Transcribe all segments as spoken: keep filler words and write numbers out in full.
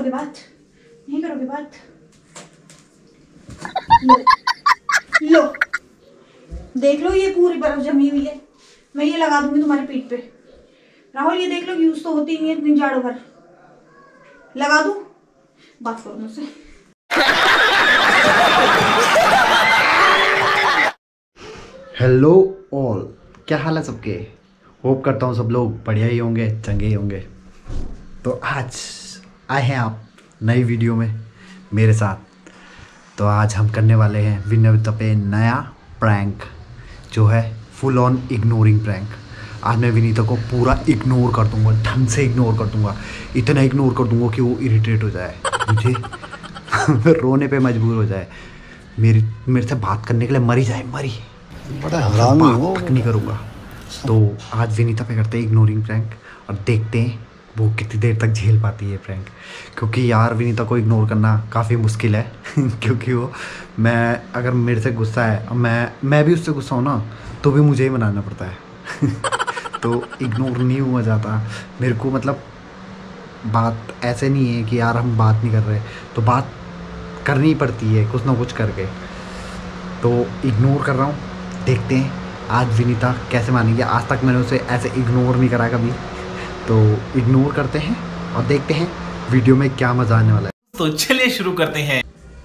करोगे बात? नहीं करोगे बात? लो, लो देख लो, ये पूरी बर्फ जमी हुई है। मैं ये लगा दूंगी तुम्हारी पीठ पे। राहुल ये देख लो, यूज तो होती नहीं है इतनी झाड़ू भर। लगा दूं? बात करो मुझसे। हेलो ऑल, क्या हाल है सबके? होप करता हूँ सब लोग बढ़िया ही होंगे, चंगे ही होंगे। तो आज आए हैं आप नई वीडियो में मेरे साथ। तो आज हम करने वाले हैं विनीता पे नया प्रैंक, जो है फुल ऑन इग्नोरिंग प्रैंक। आज मैं विनीता को पूरा इग्नोर कर दूंगा, ढंग से इग्नोर कर दूंगा, इतना इग्नोर कर दूंगा कि वो इरिटेट हो जाए, मुझे रोने पे मजबूर हो जाए, मेरी मेरे से बात करने के लिए मरी जाए, मरी बड़ा हरामी हो। बात तक नहीं करूँगा। तो आज विनीता पे करते हैं इग्नोरिंग प्रैंक और देखते हैं वो कितनी देर तक झेल पाती है प्रैंक। क्योंकि यार विनीता को इग्नोर करना काफ़ी मुश्किल है क्योंकि वो, मैं अगर मेरे से गुस्सा है, मैं मैं भी उससे गुस्सा हूँ ना, तो भी मुझे ही मनाना पड़ता है तो इग्नोर नहीं हुआ जाता मेरे को। मतलब बात ऐसे नहीं है कि यार हम बात नहीं कर रहे, तो बात करनी पड़ती है कुछ ना कुछ करके। तो इग्नोर कर रहा हूँ, देखते हैं आज विनीता कैसे मानेंगे। आज तक मैंने उसे ऐसे इग्नोर नहीं करा कभी, तो इग्नोर करते हैं और देखते हैं वीडियो में क्या मजा आने वाला है। तो चलिए शुरू करते हैं।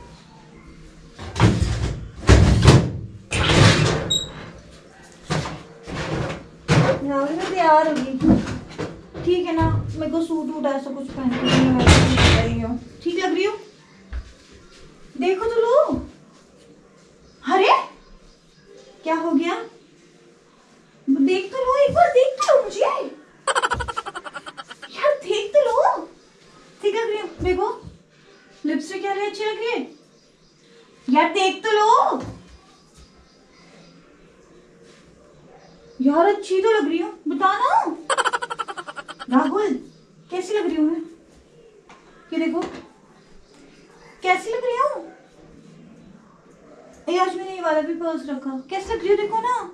तैयार होगी, ठीक है ना? मेरे को सूट वूट ऐसा कुछ पहन के ठीक लग रही हूँ? देखो तो लो। अरे क्या हो गया? देख तो लो, एक बार देख तो लो मुझे यार, देख तो लो। ठीक लग रही है? देखो लिपस्टिक क्या अच्छी लग रही है यार, देख तो लो यार, अच्छी तो लग रही हूँ, बता ना राहुल, कैसी लग रही हूँ मैं? ये देखो कैसी लग रही हूँ। आज मैंने ये वाला भी पर्स रखा, कैसे लग रही हो देखो ना।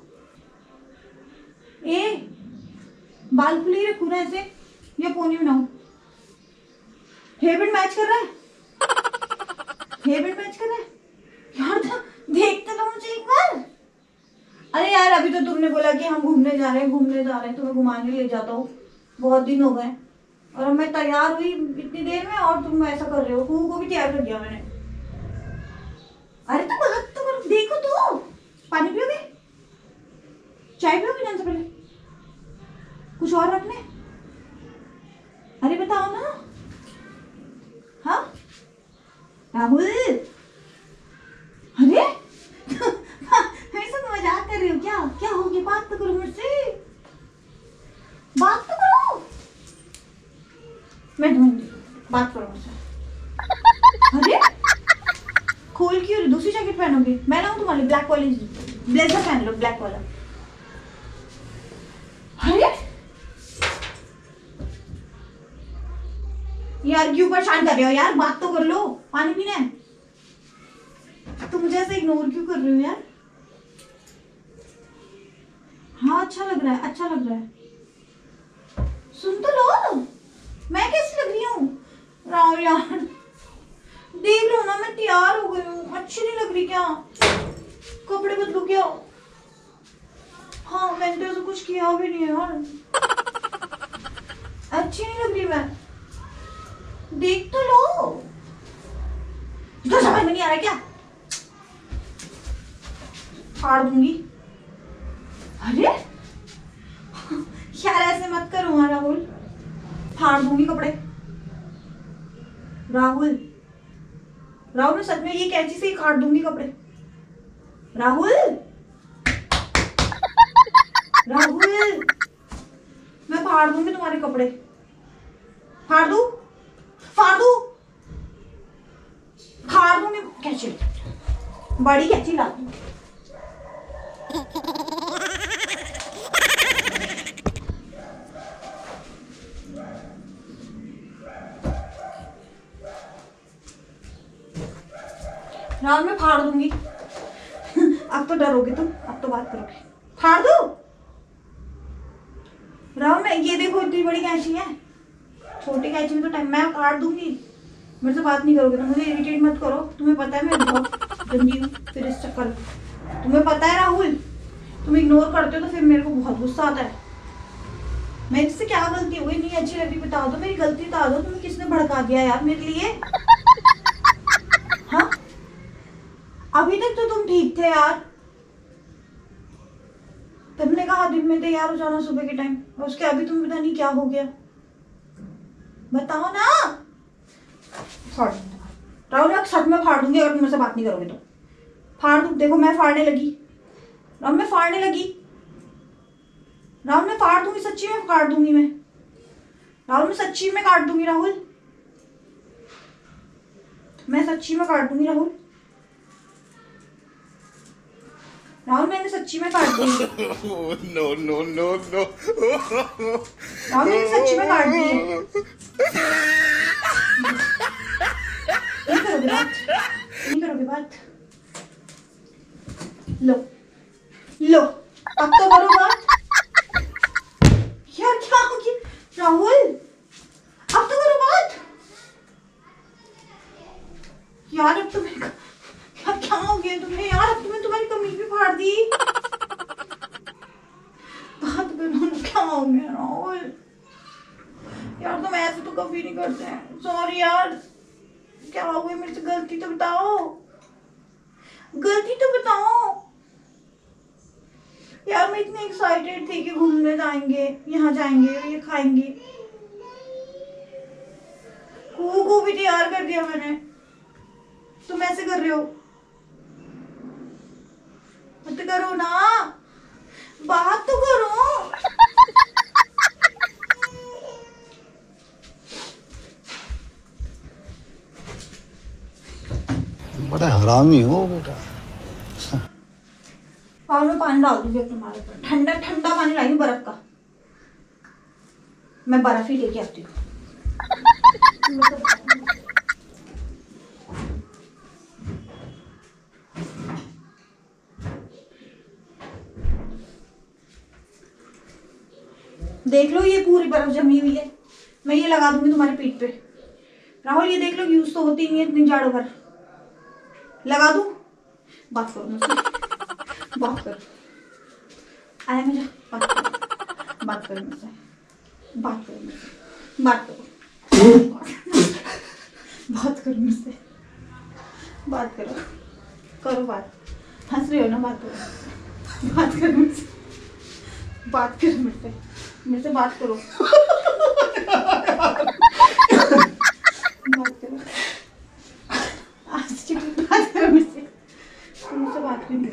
ए बाल खुली रखूं ना ऐसे या पोनी बनाऊं? हेयर बैंड मैच कर रहा है, हेयर बैंड मैच कर रहा है यार। देख तो लो मुझे एक बार। अरे यार अभी तो तुमने बोला कि हम घूमने जा रहे हैं, घूमने जा रहे हैं, तुम्हें घुमाने ले जाता हूँ, बहुत दिन हो गए, और अब मैं तैयार हुई इतनी देर में और तुम ऐसा कर रहे हो। कुहू को भी तैयार कर दिया मैंने। अरे तो बात तो करो, देखो तो। पानी पियोगे? चाय पियोगे जाने से पहले? कुछ और रखने? अरे बताओ ना। हाँ राहुल, अरे मैं सब मजाक कर रही हूँ क्या? क्या हो गया? बात तो करो मुझसे, बात तो करो। मैं ढूंढ, बात करो मुझसे। अरे खोल क्यों? दूसरी जैकेट पहनोगे? मैं लाऊं तुम्हारे ब्लैक वाली ब्लेजर पहन लो, ब्लैक वाला। अरे यार क्यों परेशान कर रहे हो यार? बात तो कर लो। पानी पीना है? तुम मुझे ऐसे इग्नोर क्यों कर रहे हो यार? हाँ अच्छा लग रहा है, अच्छा लग रहा है। सुन तो लो, मैं कैसी लग रही हूँ? राहुल यार देख लो ना, मैं तैयार हो गई हूँ, अच्छी नहीं लग रही क्या? कपड़े बदलो क्या? हाँ मैंने तो ऐसा कुछ किया भी नहीं है यार, अच्छी नहीं लग रही मैं। देख तो लो, तो समझ में नहीं आ रहा क्या? फाड़ दूंगी। अरे यार ऐसे मत करो हाँ राहुल, फाड़ दूंगी कपड़े। राहुल राहुल मैं सच में ये कैंची से ही काट दूंगी कपड़े। राहुल राहुल मैं फाड़ दूंगी तुम्हारे कपड़े। फाड़ दूं? फाड़ दूं? फाड़ दूंगी कैंची, बड़ी कैंची ला दूं। राहुल मैं फाड़ दूंगी अब तो डरोगे तुम, अब तो बात करोगे। फाड़ दो राहुल, मैं ये देखो इतनी बड़ी कैंची है, छोटी कैंची में तो टाइम, मैं काट दूंगी। मेरे से बात नहीं करोगे तो मुझे इरिटेट मत करो। तुम्हें पता है मैं बहुत गंदी हूँ फिर इस चक्कर में। तुम्हें पता है राहुल, तुम इग्नोर करते हो तो फिर मेरे को बहुत गुस्सा आता है। मेरे से क्या गलती हो गई? नहीं अच्छी लग रही बता दो, मेरी गलती बता दो। तुम्हें किसने भड़का दिया यार मेरे लिए? हाँ, अभी तक तो तुम ठीक थे यार। तुमने कहा दिन में तैयार हो जाना सुबह के टाइम, और उसके अभी तुम्हें पता नहीं क्या हो गया। बताओ ना। फाड़ राहुल, मैं सच में फाड़ दूंगी अगर तुम मेरे से बात नहीं करोगे तो। फाड़ दूं, देखो मैं फाड़ने लगी। राहुल मैं फाड़ने लगी। राहुल मैं फाड़ दूंगी, सच्ची में काट दूंगी मैं। राहुल मैं सच्ची में काट दूंगी राहुल। मैं सच्ची में काट दूंगी राहुल। राहुल मैंने सच्ची में काट दी। No no no no Rahul मैंने सच्ची में काट दी है। नहीं करोगे बात? नहीं करोगे बात? लो लो, अब तो करो बात। यार क्या हो गया राहुल? अब तो करो बात यार। अब तो मेरे यार क्या हो गया तुम्हें यार? अब तुम्हें तुम्हारी कमीज भी फाड़ दी। बात करो, क्या हो गया राहुल? यार तुम ऐसे तो कभी नहीं करते हैं। सॉरी यार, क्या हो गया मेरे से? गलती तो बताओ, गलती तो बताओ यार। मैं इतनी एक्साइटेड थी कि घूमने जाएंगे, यहाँ जाएंगे, ये खाएंगे। कू को भी तैयार कर दिया मैंने, तुम ऐसे कर रहे हो? मत करो ना, बात तो करो। बड़ा हरामी हो बेटा। और मैं पानी डाल दूंगी तुम्हारे ऊपर, ठंडा ठंडा पानी लाई हूँ बर्फ का। मैं बर्फ ही लेके आती हूँ। देख लो ये पूरी बर्फ जमी हुई है, मैं ये लगा दूंगी तुम्हारी पीठ पे। राहुल ये देख लो, यूज तो होती नहीं है इतनी जाड़ों भर। लगा दूं? बात करो मुझसे, बात करो। आया मेरा, बात करो, बात करो मुझसे, बात करो मुझसे, बात करो, बात करो मुझसे, बात करो, करो बात। हंस रहे हो ना? बात करो, बात करो मुझसे, बात करो मुझसे, मेरे से बात करो, बात करो, आज बात करो मुझसे, मुझसे बात करो,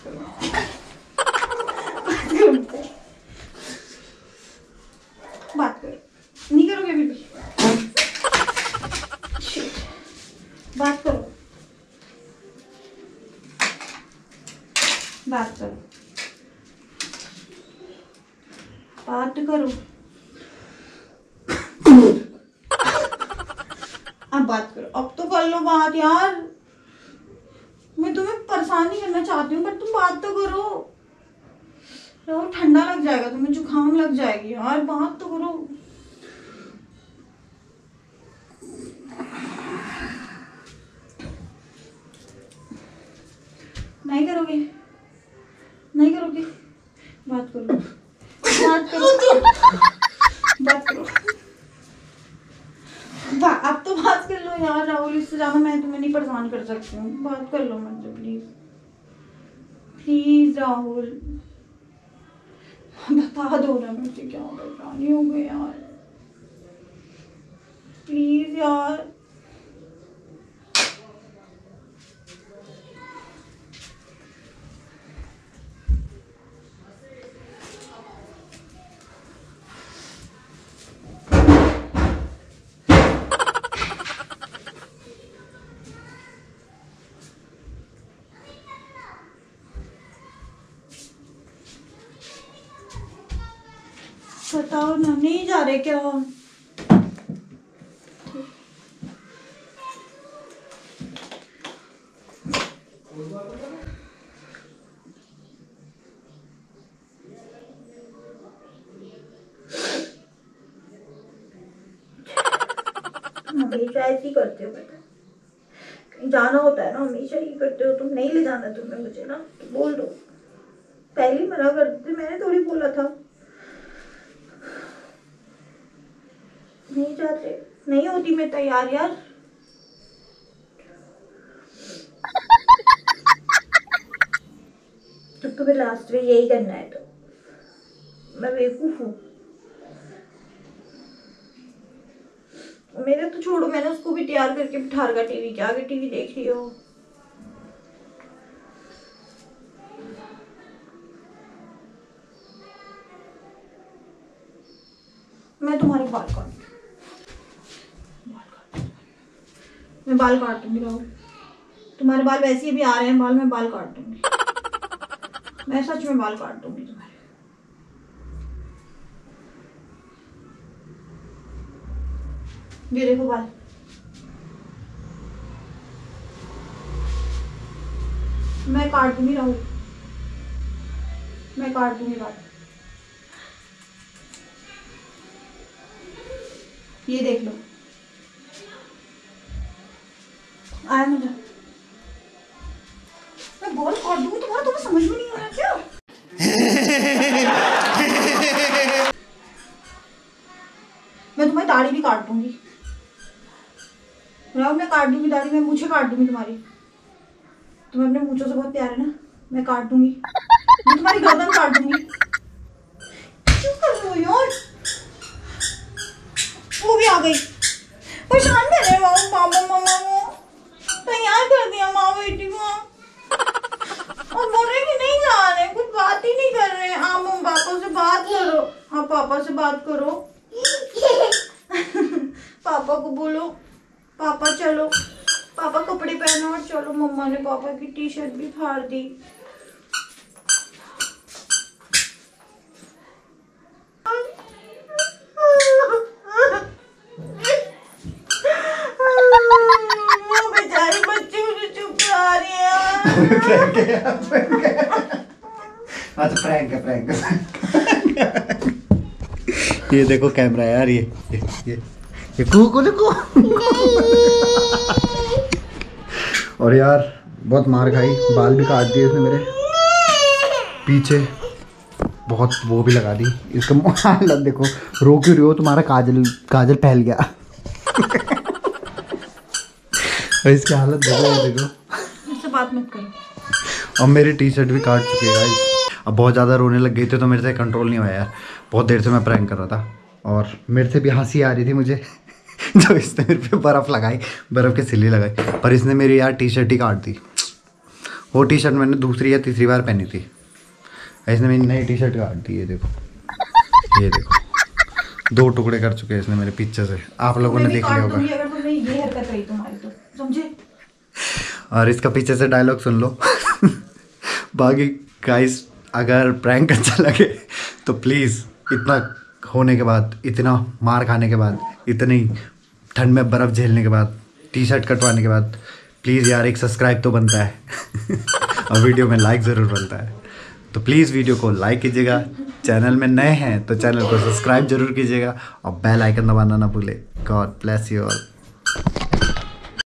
बात करो मुझसे, बात करो। नहीं करोगे अभी भी? बात करो, बात करो, बात करो। अब बात करो, अब तो कर लो बात यार। मैं तुम्हें परेशान नहीं करना चाहती हूँ, पर तुम बात तो करो। यार ठंडा लग जाएगा तुम्हें, जुकाम लग जाएगी यार, बात तो करो। नहीं करोगे? नहीं करोगे? बात करो, बात करो, बात करो। बा, अब तो बात कर लो यार राहुल, इससे ज्यादा मैं तुम्हें नहीं परेशान कर सकती हूँ। बात कर लो मुझसे प्लीज, प्लीज राहुल, बता दो ना मुझे क्या परेशानी हो गई यार, प्लीज यार। बताओ ना, नहीं जा रहे क्या? हमेशा ऐसे ही करते हो बेटा, कहीं जाना होता है ना हमेशा ही करते हो तुम। नहीं ले जाना तुम्हें मुझे ना तो बोल दो, पहले मना करते, मैंने थोड़ी बोला था। नहीं जाते, नहीं होती मैं तैयार यार। तो तुम्हें लास्ट में यही करना है तो मैं बेवकूफ हूँ। मेरे तो छोड़ो, मैंने उसको भी तैयार करके बिठा रखा टीवी के आगे, टीवी देख रही हो। मैं तुम्हारे बाल काट मैं बाल काट दूंगी राहुल, तुम्हारे बाल वैसे ही भी आ रहे हैं बाल, मैं बाल काट दूंगी, मैं सच में बाल काट दूंगी तुम्हारे। ये देखो बाल, मैं काट दूंगी राहुल, मैं काट दूंगी बाल। ये देख लो, आया मुझे, मैं बाल काट दूंगी तुम्हारा, तुम्हें समझ में नहीं आ रहा क्या? मैं तुम्हारी दाढ़ी भी काट दूंगी राहुल, मैं काट दूंगी दाढ़ी, मैं मूछें काट दूंगी तुम्हारी, तुम्हें अपने मूछों से बहुत प्यार है ना, मैं काट दूंगी, मैं तुम्हारी गर्दन काट दूंगी। क्यों कर रहे हो यार? वो भी आ गई, परेशान कर रहे हो पापा मम्मा को, तैयार कर दिया माँ बेटी को, और बोल रहे कि नहीं जा रहे, कुछ बात ही नहीं कर रहे। आप मम्मा पापा से बात करो, आप पापा से बात करो, पापा को बोलो पापा चलो, पापा कपड़े पहनो और चलो। मम्मा ने पापा की टी शर्ट भी फाड़ दी। वो बेचारी बच्ची मुझे चुप करा रही है। अच्छा प्रैंक है, प्रैंक है। ये देखो कैमरा यार, ये ये ये, ये कू कू कू। और यार बहुत मार खाई, बाल भी काट दिए इसने मेरे पीछे, बहुत वो भी लगा दी। इसका हालत देखो, रो क्यों रही हो? तुम्हारा काजल काजल फैल गया। और इसकी हालत देखो, ये देखो, मुझसे बात मत करो। और मेरी टी शर्ट भी काट चुकी है गाइस। अब बहुत ज़्यादा रोने लग गई थी तो मेरे से कंट्रोल नहीं हुआ यार, बहुत देर से मैं प्रैंक कर रहा था और मेरे से भी हंसी आ रही थी मुझे। जो इसने मेरे पे बर्फ़ लगाई, बर्फ़ के सिले लगाई, पर इसने मेरी यार टी शर्ट ही काट दी। वो टी शर्ट मैंने दूसरी या तीसरी बार पहनी थी, इसने मेरी नई टी शर्ट काट दी। ये देखो, ये देखो, दो टुकड़े कर चुके हैं इसने मेरे पीछे से, आप लोगों ने देख लिया होगा। अगर तुमने ये हरकत रही तुम्हारी तो समझे। और इसका पीछे से डायलॉग सुन लो। बाकी गाइस, अगर प्रैंक अच्छा लगे तो प्लीज़, इतना होने के बाद, इतना मार खाने के बाद, इतनी ठंड में बर्फ़ झेलने के बाद, टी शर्ट कटवाने के बाद, प्लीज़ यार एक सब्सक्राइब तो बनता है। और वीडियो में लाइक ज़रूर बनता है, तो प्लीज़ वीडियो को लाइक कीजिएगा। चैनल में नए हैं तो चैनल को सब्सक्राइब जरूर कीजिएगा और बेल आइकन दबाना ना भूले। God bless you all.